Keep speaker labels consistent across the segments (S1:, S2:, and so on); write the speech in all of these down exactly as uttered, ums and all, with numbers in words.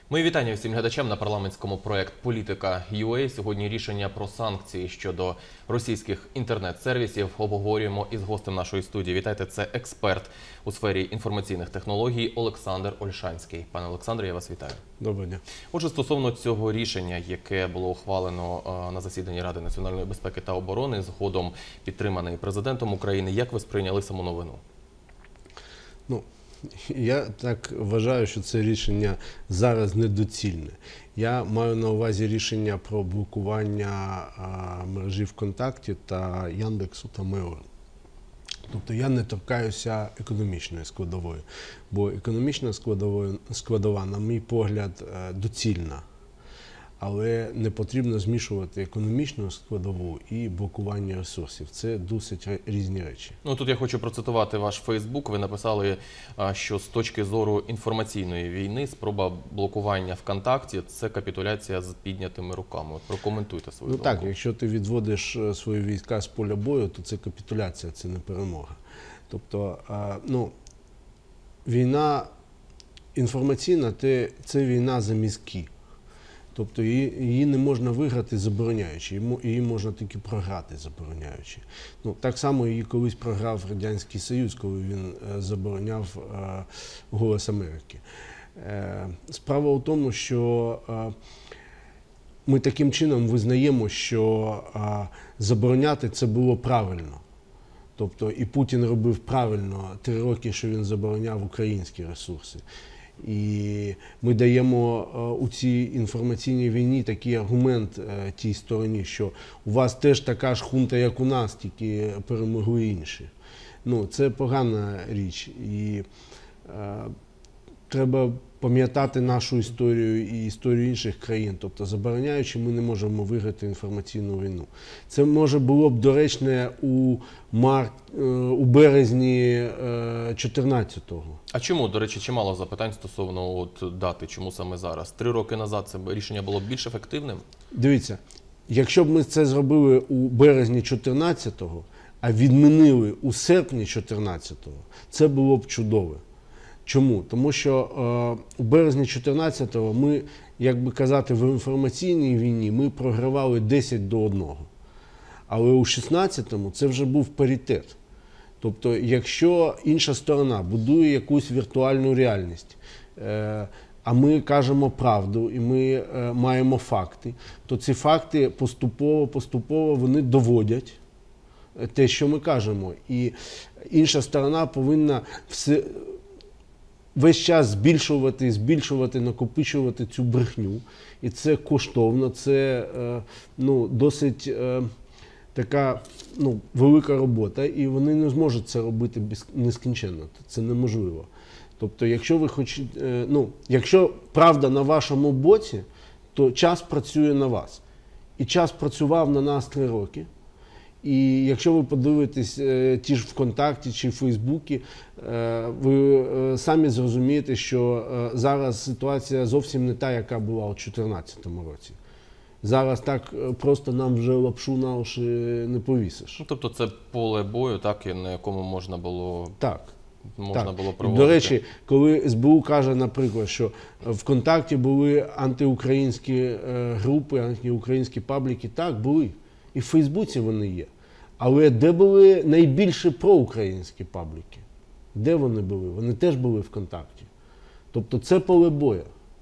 S1: Мої вітання всім глядачам на парламентському проект «Політика.ЮА». Сьогодні рішення про санкції щодо російських інтернет-сервісів обговорюємо із гостем нашої студії. Вітайте, це експерт у сфері інформаційних технологій Олександр Ольшанський. Пане Олександре, я вас вітаю.
S2: Доброго дня.
S1: Отже, стосовно цього рішення, яке було ухвалено на засіданні Ради національної безпеки та оборони, згодом підтриманий президентом України, як ви сприйняли саму новину?
S2: Ну, я так вважаю, що це рішення зараз недоцільне. Я маю на увазі рішення про блокування а, мережі ВКонтакті та Яндексу та Mail.ru. Тобто я не торкаюся економічної складової, бо економічна складова, на мій погляд, доцільна. Але не потрібно змішувати економічну складову і блокування ресурсів. Це досить різні речі.
S1: Ну, тут я хочу процитувати ваш Фейсбук. Ви написали, що з точки зору інформаційної війни спроба блокування ВКонтакті – це капітуляція з піднятими руками. От прокоментуйте свою
S2: Ну
S1: думку.
S2: так, якщо ти відводиш свої війська з поля бою, то це капітуляція, це не перемога. Тобто, ну, війна інформаційна – це війна за мізки. Тобто її не можна виграти забороняючи, її можна тільки програти забороняючи. Ну, так само її колись програв Радянський Союз, коли він забороняв е, «Голос Америки». Е, справа в тому, що е, ми таким чином визнаємо, що е, забороняти це було правильно. Тобто і Путін робив правильно три роки, що він забороняв українські ресурси. І ми даємо у цій інформаційній війні такий аргумент тій стороні, що у вас теж така ж хунта, як у нас, тільки перемогли інші. Ну, це погана річ. І е, треба пам'ятати нашу історію і історію інших країн.Тобто, забороняючи, ми не можемо виграти інформаційну війну. Це, може, було б доречне у, мар... у березні чотирнадцятого.
S1: А чому, до речі, чимало запитань стосовно от дати, чому саме зараз? Три роки назад це рішення було б більш ефективним?
S2: Дивіться, якщо б ми це зробили у березні чотирнадцятого, а відмінили у серпні чотирнадцятого, це було б чудово. Чому? Тому що е, у березні чотирнадцятого ми, як би казати, в інформаційній війні ми програвали десять до одного. Але у шістнадцятому це вже був паритет. Тобто, якщо інша сторона будує якусь віртуальну реальність, е, а ми кажемо правду і ми е, маємо факти, то ці факти поступово-поступово вони доводять те, що ми кажемо. І інша сторона повинна все... весь час збільшувати, збільшувати, накопичувати цю брехню. І це коштовно, це е, ну, досить е, така ну, велика робота, і вони не зможуть це робити без, нескінченно. Це неможливо. Тобто, якщо ви хочете, е, ну, якщо правда на вашому боці, то час працює на вас. І час працював на нас три роки. І якщо ви подивитесь е, ті ж ВКонтакті чи в Фейсбуці, е, ви е, самі зрозумієте, що е, зараз ситуація зовсім не та, яка була у дві тисячі чотирнадцятому році. Зараз так просто нам вже лапшу на уші не повісиш.
S1: Ну, тобто це поле бою, так, на якому можна було,
S2: так,
S1: можна
S2: так.
S1: було проводити.
S2: До речі, коли ес бе у каже, наприклад, що в ВКонтакті були антиукраїнські е, групи, антиукраїнські пабліки, так, були. І в Фейсбуці вони є. Але де були найбільше проукраїнські пабліки? Де вони були? Вони теж були в ВКонтакті. Тобто це поле бою.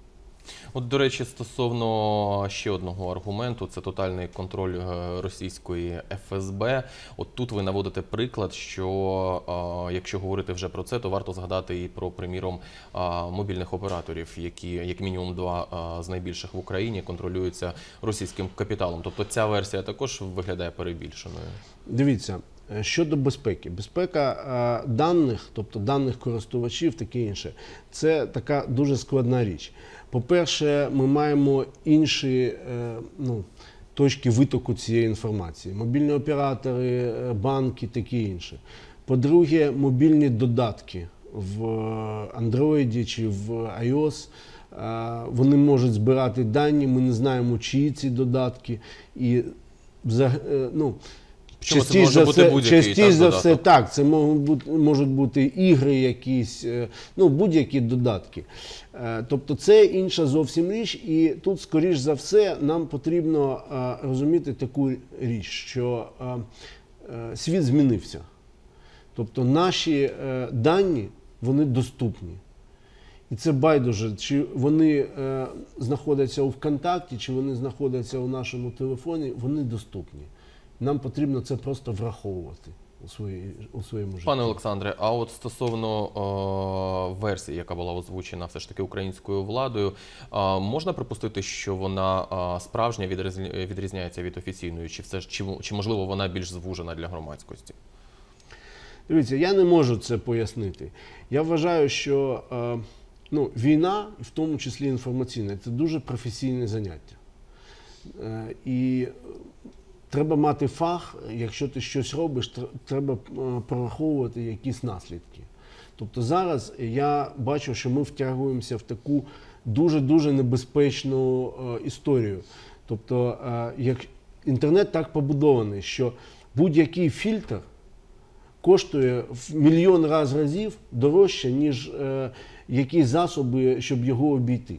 S1: От, до речі, стосовно ще одного аргументу, це тотальний контроль російської еф ес бе. От тут ви наводите приклад, що а, якщо говорити вже про це, то варто згадати і про, приміром, а, мобільних операторів, які, як мінімум два а, з найбільших в Україні, контролюються російським капіталом. Тобто ця версія також виглядає перебільшеною.
S2: Дивіться, щодо безпеки. Безпека а, даних, тобто даних користувачів, таке інше, це така дуже складна річ. По-перше, ми маємо інші е, ну, точки витоку цієї інформації. Мобільні оператори, банки, таке інше. По-друге, мобільні додатки в Android чи в iOS, е, вони можуть збирати дані, ми не знаємо, чиї ці додатки. І, е, ну,
S1: Причому це
S2: Частіше
S1: може
S2: за
S1: бути
S2: все,
S1: будь-який
S2: частіше
S1: так,
S2: за все
S1: додаток.
S2: так, це можуть бути, можуть бути ігри якісь, е, ну будь-які додатки. Е, Тобто це інша зовсім річ, і тут, скоріш за все, нам потрібно е, розуміти таку річ, що е, е, світ змінився. Тобто наші е, дані, вони доступні. І це байдуже, чи вони е, знаходяться у ВКонтакті, чи вони знаходяться у нашому телефоні, вони доступні. Нам потрібно це просто враховувати у, свої, у своєму житті.
S1: Пане Олександре, а от стосовно е, версії, яка була озвучена все ж таки українською владою, е, можна припустити, що вона е, справжня відрізня, відрізняється від офіційної, чи, все ж, чи, чи можливо вона більш звужена для громадськості?
S2: Дивіться, я не можу це пояснити. Я вважаю, що е, ну, війна, в тому числі інформаційна, це дуже професійне заняття. Е, і треба мати фах, якщо ти щось робиш, треба прораховувати якісь наслідки. Тобто зараз я бачу, що ми втягуємося в таку дуже-дуже небезпечну е, історію. Тобто е, як інтернет так побудований, що будь-який фільтр коштує в мільйон раз разів дорожче, ніж е, якісь засоби, щоб його обійти.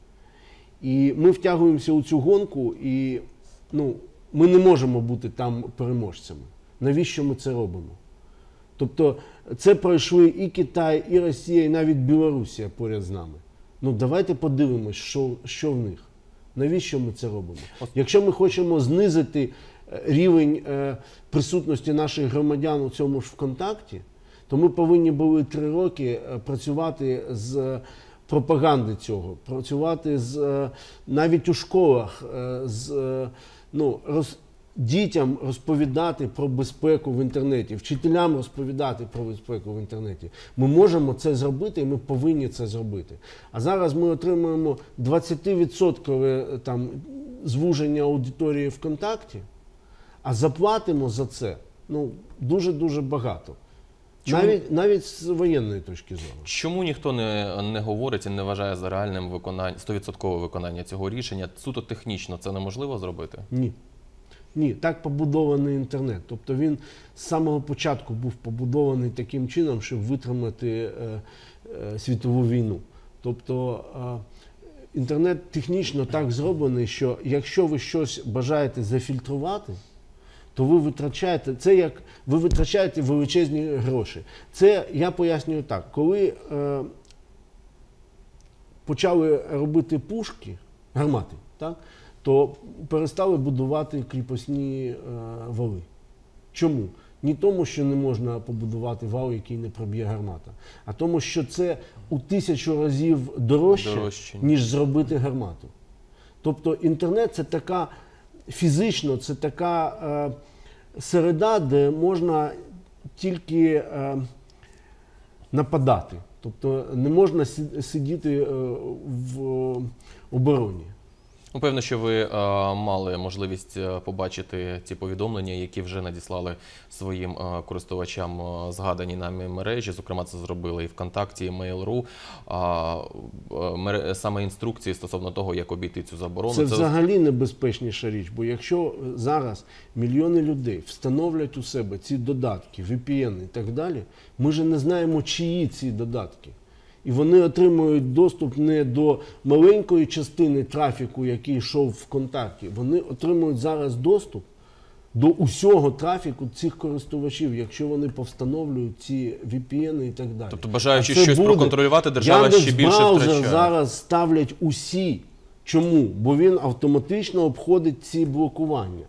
S2: І ми втягуємося у цю гонку, і ну, ми не можемо бути там переможцями. Навіщо ми це робимо? Тобто це пройшли і Китай, і Росія, і навіть Білорусія поряд з нами. Ну давайте подивимось, що, що в них. Навіщо ми це робимо? Якщо ми хочемо знизити рівень е, присутності наших громадян у цьому ж ВКонтакті, то ми повинні були три роки працювати з пропаганди цього, працювати з, е, навіть у школах, е, з, е, ну, роз, дітям розповідати про безпеку в інтернеті, вчителям розповідати про безпеку в інтернеті. Ми можемо це зробити, і ми повинні це зробити. А зараз ми отримуємо двадцятивідсоткове там звуження аудиторії ВКонтакті, а заплатимо за це ну, дуже-дуже багато. Навіть, навіть з воєнної точки зору.
S1: Чому ніхто не, не говорить і не вважає за реальним виконання, сто відсотків виконання цього рішення? Суто технічно це неможливо зробити?
S2: Ні. Ні, так побудований інтернет. Тобто він з самого початку був побудований таким чином, щоб витримати е, е, світову війну. Тобто е, інтернет технічно так зроблений, що якщо ви щось бажаєте зафільтрувати, то ви витрачаєте, це як ви витрачаєте величезні гроші. Це я пояснюю так, коли е, почали робити пушки, гармати, так, то перестали будувати кріпосні е, вали. Чому? Не тому, що не можна побудувати вал, який не проб'є гармата, а тому, що це у тисячу разів дорожче,
S1: Дорожче.
S2: ніж зробити гармату. Тобто інтернет – це така, фізично, це така е, середа, де можна тільки е, нападати. Тобто не можна сидіти е, в обороні.
S1: Ну, певно, що ви е, мали можливість побачити ці повідомлення, які вже надіслали своїм е, користувачам е, згадані нами мережі. Зокрема, це зробили і ВКонтакті, і Mail.ru. Е, е, саме інструкції стосовно того, як обійти цю заборону.
S2: Це, це взагалі небезпечніша річ, бо якщо зараз мільйони людей встановлять у себе ці додатки, ві пі ен і так далі, ми ж не знаємо, чиї ці додатки. І вони отримують доступ не до маленької частини трафіку, який йшов в ВКонтакті. Вони отримують зараз доступ до усього трафіку цих користувачів, якщо вони повстановлюють ці ві пі ен і так далі.
S1: Тобто, бажаючи щось
S2: буде.
S1: проконтролювати, держава ще більше
S2: Яндекс.Браузер
S1: втрачає.
S2: зараз ставлять усі. Чому? Бо він автоматично обходить ці блокування.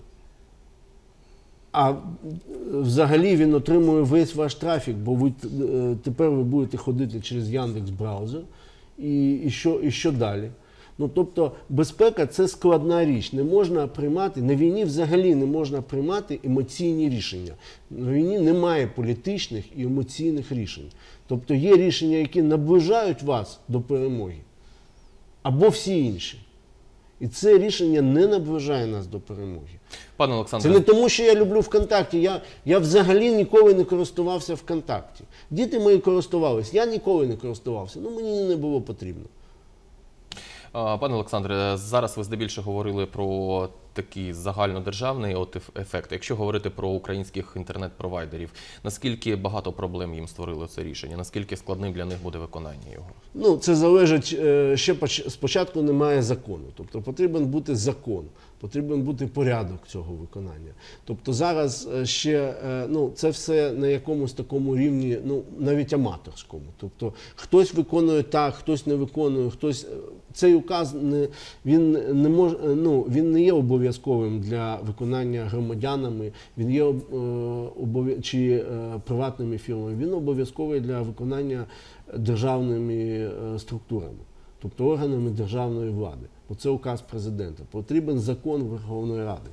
S2: А взагалі він отримує весь ваш трафік, бо ви, тепер ви будете ходити через Яндекс.Браузер і, і, що, і що далі. Ну, тобто безпека – це складна річ. Не можна приймати, на війні взагалі не можна приймати емоційні рішення. На війні немає політичних і емоційних рішень. Тобто є рішення, які наближають вас до перемоги, або всі інші. І це рішення не наближає нас до перемоги.
S1: Пане Олександре,
S2: це не тому, що я люблю ВКонтакті. Я, я взагалі ніколи не користувався ВКонтакті. Діти мої користувалися, я ніколи не користувався. Ну, мені не було потрібно.
S1: Пане Олександре, зараз ви здебільшого говорили про такий загальнодержавний от еф- ефект. Якщо говорити про українських інтернет-провайдерів, наскільки багато проблем їм створило це рішення? Наскільки складним для них буде виконання його?
S2: Ну, це залежить, е, ще поч- спочатку немає закону. Тобто потрібен бути закон, потрібен бути порядок цього виконання. Тобто зараз е, ще, е, ну, це все на якомусь такому рівні, ну, навіть аматорському. Тобто хтось виконує так, хтось не виконує, хтось... Цей указ, не, він, не мож, ну, він не є обов'язковим для виконання громадянами, він є е, обов'я- чи е, приватними фірмами, він обов'язковий для виконання державними е, структурами, тобто органами державної влади. Бо це указ президента. Потрібен закон Верховної Ради.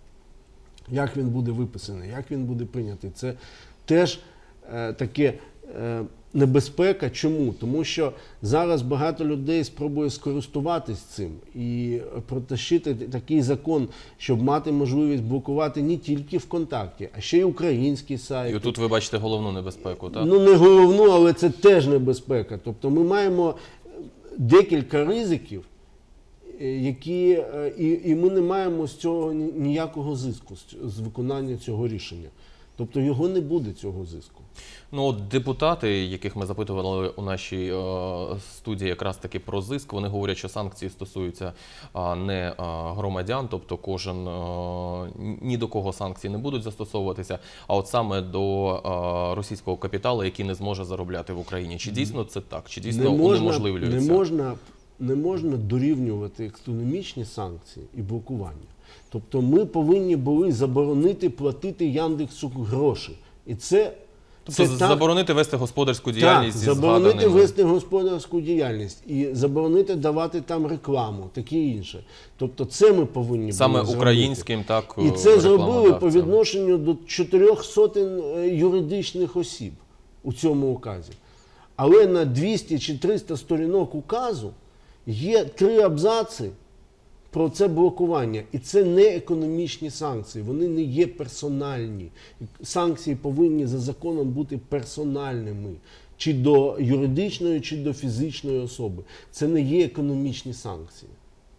S2: Як він буде виписаний, як він буде прийнятий, це теж е, таке е, небезпека. Чому? Тому що зараз багато людей спробує скористуватись цим і протащити такий закон, щоб мати можливість блокувати не тільки ВКонтакті, а ще й українські сайти.
S1: І отут ви бачите головну небезпеку, так?
S2: Ну, не головну, але це теж небезпека. Тобто ми маємо декілька ризиків, е, які, е, і, і ми не маємо з цього ні- ніякого зиску, з, з виконання цього рішення. Тобто його не буде, цього зиску.
S1: Ну, от депутати, яких ми запитували у нашій е, студії якраз таки про зиск, вони говорять, що санкції стосуються а, не а, громадян, тобто кожен, е, ні до кого санкції не будуть застосовуватися, а от саме до е, російського капіталу, який не зможе заробляти в Україні. Чи дійсно це так? Чи дійсно унеможливлюється?
S2: не можна, не можна дорівнювати економічні санкції і блокування. Тобто ми повинні були заборонити платити Яндексу гроші. І це,
S1: Тобто
S2: це
S1: заборонити вести господарську
S2: так,
S1: діяльність зі
S2: заборонити
S1: згаданими...
S2: вести господарську діяльність і заборонити давати там рекламу, таке інше. Тобто це ми повинні
S1: Саме
S2: були зробити.
S1: українським, так,
S2: І це зробили по
S1: рекламодавцям.
S2: відношенню до чотирьох сотень е, юридичних осіб у цьому указі. Але на двісті чи триста сторінок указу є три абзаци про це блокування. І це не економічні санкції, вони не є персональні. Санкції повинні за законом бути персональними. Чи до юридичної, чи до фізичної особи. Це не є економічні санкції.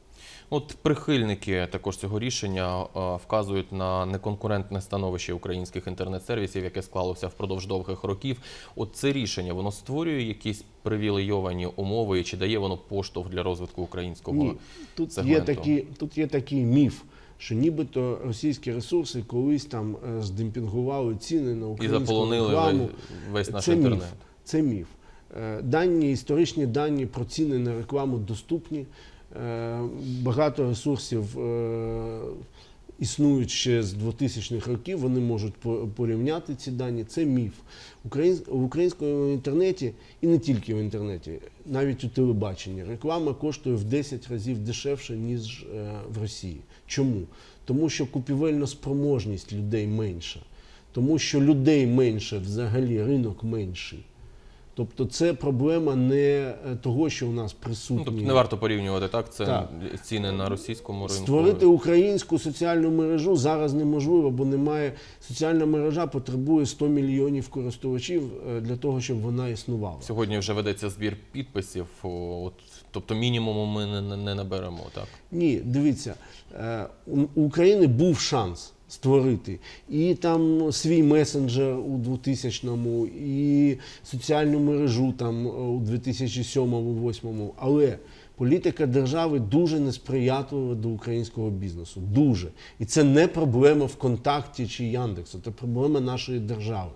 S1: От прихильники також цього рішення е, вказують на неконкурентне становище українських інтернет-сервісів, яке склалося впродовж довгих років. От це рішення, воно створює якісь привілейовані умови, і чи дає воно поштовх для розвитку українського
S2: Ні, тут
S1: сегменту?
S2: є, такі, тут є такий міф, що нібито російські ресурси колись там е, здемпінгували ціни на
S1: І
S2: українську
S1: заполонили
S2: рекламу.
S1: весь наш
S2: Це
S1: інтернет.
S2: міф. Це міф. Е, Дані, історичні дані про ціни на рекламу доступні. Е, Багато ресурсів е, існують ще з двохтисячних років, вони можуть по- порівняти ці дані. Це міф. Українсь- В українському інтернеті, і не тільки в інтернеті, навіть у телебаченні, реклама коштує в десять разів дешевше, ніж е, в Росії. Чому? Тому що купівельна спроможність людей менша. Тому що людей менше, взагалі ринок менший. Тобто це проблема не того, що у нас присутні.
S1: Ну, тобто не варто порівнювати, так? Це
S2: Так.
S1: ціни на російському ринку.
S2: Створити українську соціальну мережу зараз неможливо, бо немає. Соціальна мережа потребує сто мільйонів користувачів е, для того, щоб вона існувала.
S1: Сьогодні вже ведеться збір підписів, о, от, тобто мінімуму ми не, не, не наберемо, так?
S2: Ні, дивіться, е, у у України був шанс створити і там свій месенджер у двохтисячному, і соціальну мережу там у дві тисячі сьомому - дві тисячі восьмому, але політика держави дуже несприятлива до українського бізнесу. Дуже. І це не проблема ВКонтакті чи Яндексу, це проблема нашої держави.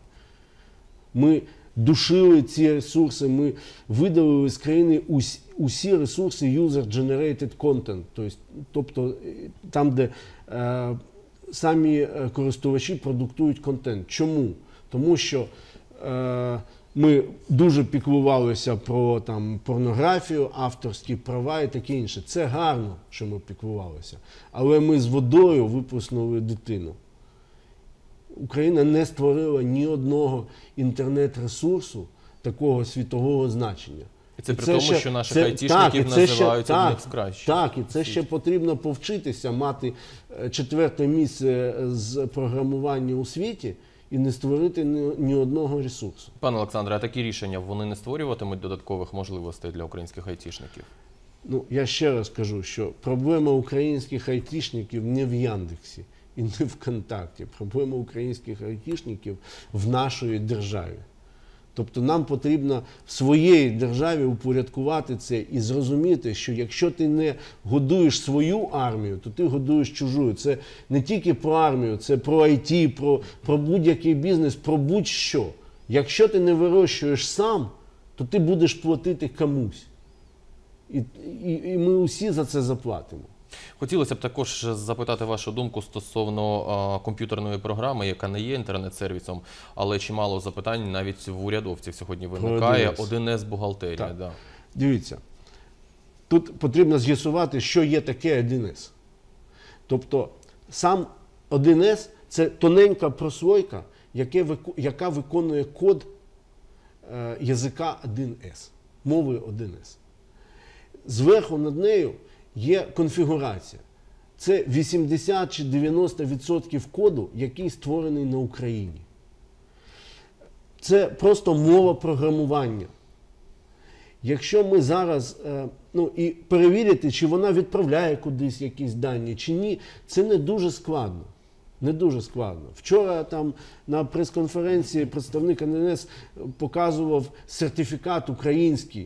S2: Ми душили ці ресурси, ми видалили з країни усі, усі ресурси user-generated content, тобто, тобто там, де е, самі е, користувачі продуктують контент. Чому? Тому що е, ми дуже піклувалися про там, порнографію, авторські права і таке інше. Це гарно, що ми піклувалися. Але ми з водою випустили дитину. Україна не створила ні одного інтернет-ресурсу такого світового значення.
S1: І це при тому,
S2: ще-
S1: що наших
S2: це-
S1: айтішників
S2: і це ще-
S1: називають
S2: так,
S1: одних з кращих.
S2: Так, і це ще потрібно повчитися мати е, четверте місце з програмування у світі і не створити ні, ні одного ресурсу.
S1: Пане Олександре, а такі рішення, вони не створюватимуть додаткових можливостей для українських айтішників?
S2: Ну, я ще раз кажу, що проблема українських айтішників не в Яндексі і не в ВКонтакті. Проблема українських айтішників в нашій державі. Тобто нам потрібно в своїй державі упорядкувати це і зрозуміти, що якщо ти не годуєш свою армію, то ти годуєш чужу. Це не тільки про армію, це про ай ті, про, про будь-який бізнес, про будь-що. Якщо ти не вирощуєш сам, то ти будеш платити комусь. І, і, і ми усі за це заплатимо.
S1: Хотілося б також запитати вашу думку стосовно а, комп'ютерної програми, яка не є інтернет-сервісом, але чимало запитань навіть в урядовців сьогодні виникає. один ес бухгалтерія. Да.
S2: Дивіться, тут потрібно з'ясувати, що є таке один ес. Тобто сам один ес – це тоненька прослойка, яке, яка виконує код е, язика один ес, мови один ес. Зверху над нею є конфігурація. Це вісімдесят чи дев'яносто відсотків коду, який створений на Україні. Це просто мова програмування. Якщо ми зараз, ну і перевірити, чи вона відправляє кудись якісь дані, чи ні, це не дуже складно. Не дуже складно. Вчора там на прес-конференції представник ен ен ес показував сертифікат український,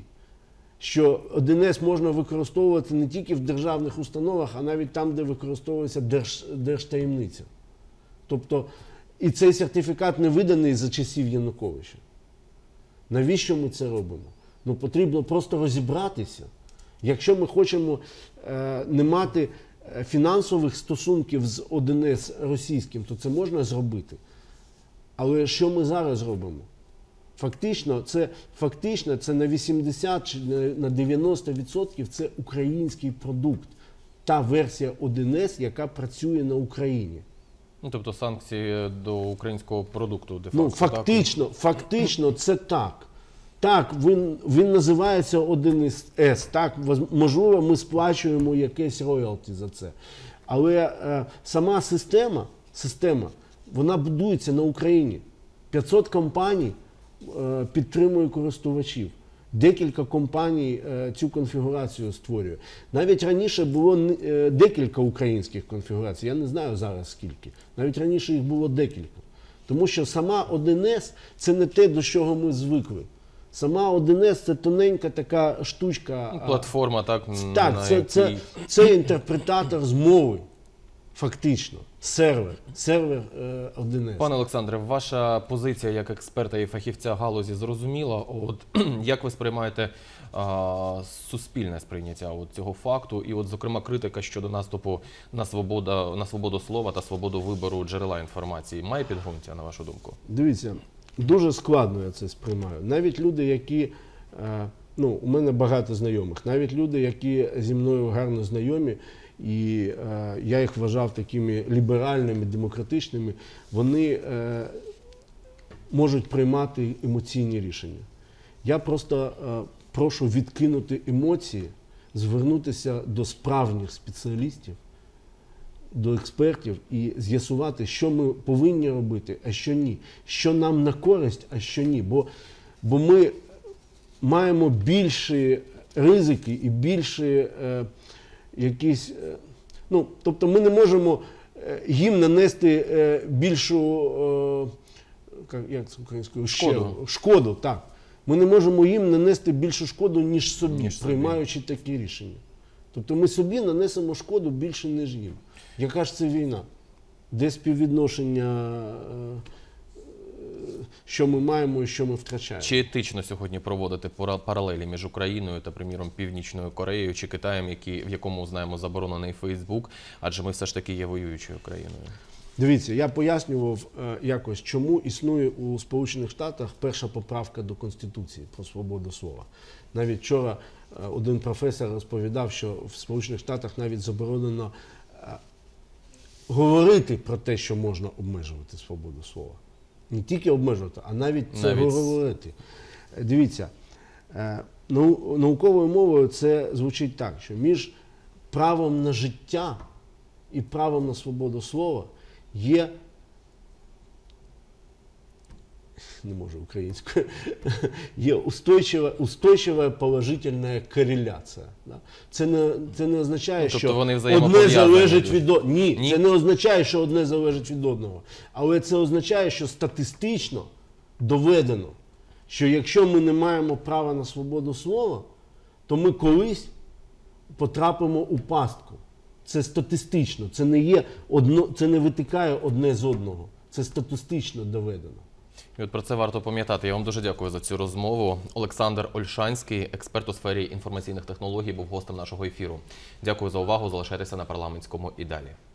S2: що один ес можна використовувати не тільки в державних установах, а навіть там, де використовується держ, держтаємниця. Тобто, і цей сертифікат не виданий за часів Януковича. Навіщо ми це робимо? Ну, потрібно просто розібратися. Якщо ми хочемо е, не мати фінансових стосунків з один ес російським, то це можна зробити. Але що ми зараз робимо? Фактично, це, фактично, це на вісімдесят чи на дев'яносто відсотків це український продукт. Та версія один ес, яка працює на Україні.
S1: Ну, тобто санкції до українського продукту, де-факто.
S2: Ну, фактично, фактично це так. Так, він, він називається один ес, так, можливо, ми сплачуємо якесь роялті за це. Але е, сама система, система, вона будується на Україні. п'ятсот компаній е, підтримує користувачів. Декілька компаній е, цю конфігурацію створює. Навіть раніше було е, декілька українських конфігурацій, я не знаю зараз скільки. Навіть раніше їх було декілька. Тому що сама один ес – це не те, до чого ми звикли. Сама один ес – це тоненька така штучка.
S1: Платформа, так?
S2: Так,
S1: на
S2: це,
S1: якій...
S2: це, це інтерпретатор з мови, фактично. Сервер, сервер е, один ес.
S1: Пане Олександре, ваша позиція як експерта і фахівця галузі зрозуміла. От, як ви сприймаєте а, суспільне сприйняття от цього факту? І, от, зокрема, критика щодо наступу на свободу, на свободу слова та свободу вибору джерела інформації має підґрунтя, на вашу думку?
S2: Дивіться, дуже складно я це сприймаю. Навіть люди, які, ну, у мене багато знайомих, навіть люди, які зі мною гарно знайомі, і е, я їх вважав такими ліберальними, демократичними, вони е, можуть приймати емоційні рішення. Я просто е, прошу відкинути емоції, звернутися до справжніх спеціалістів, до експертів і з'ясувати, що ми повинні робити, а що ні. Що нам на користь, а що ні. Бо, бо ми маємо більші ризики і більші е, якісь... Е, ну, тобто ми не можемо їм нанести е, більшу, е, як це українською?
S1: Шкоду.
S2: Ще, шкоду, так. Ми не можемо їм нанести більшу шкоду, ніж собі,
S1: ніж собі.
S2: приймаючи такі рішення. Тобто ми собі нанесемо шкоду більше, ніж їм. Яка ж це війна? Де співвідношення, що ми маємо і що ми втрачаємо?
S1: Чи етично сьогодні проводити паралелі між Україною та, приміром, Північною Кореєю чи Китаєм, які, в якому, знаємо, заборонений Фейсбук, адже ми все ж таки є воюючою країною?
S2: Дивіться, я пояснював е, якось, чому існує у Сполучених Штатах перша поправка до Конституції про свободу слова. Навіть вчора е, один професор розповідав, що в Сполучених Штатах навіть заборонено е, говорити про те, що можна обмежувати свободу слова. Не тільки обмежувати, а навіть це навіть... говорити. Дивіться, е, нау, науковою мовою це звучить так, що між правом на життя і правом на свободу слова є не можу українською, є устойчива, устойчива положительна кореляція. Да? Це, не, це не означає,
S1: ну, тобто
S2: що
S1: вони
S2: одне залежить від одного. Ні,
S1: Ні,
S2: це не означає, що одне залежить від одного. Але це означає, що статистично доведено, що якщо ми не маємо права на свободу слова, то ми колись потрапимо у пастку. Це статистично, це не є одно, це не витикає одне з одного. Це статистично доведено.
S1: І от про це варто пам'ятати. Я вам дуже дякую за цю розмову. Олександр Ольшанський, експерт у сфері інформаційних технологій, був гостем нашого ефіру. Дякую за увагу. Залишайтеся на парламентському і далі.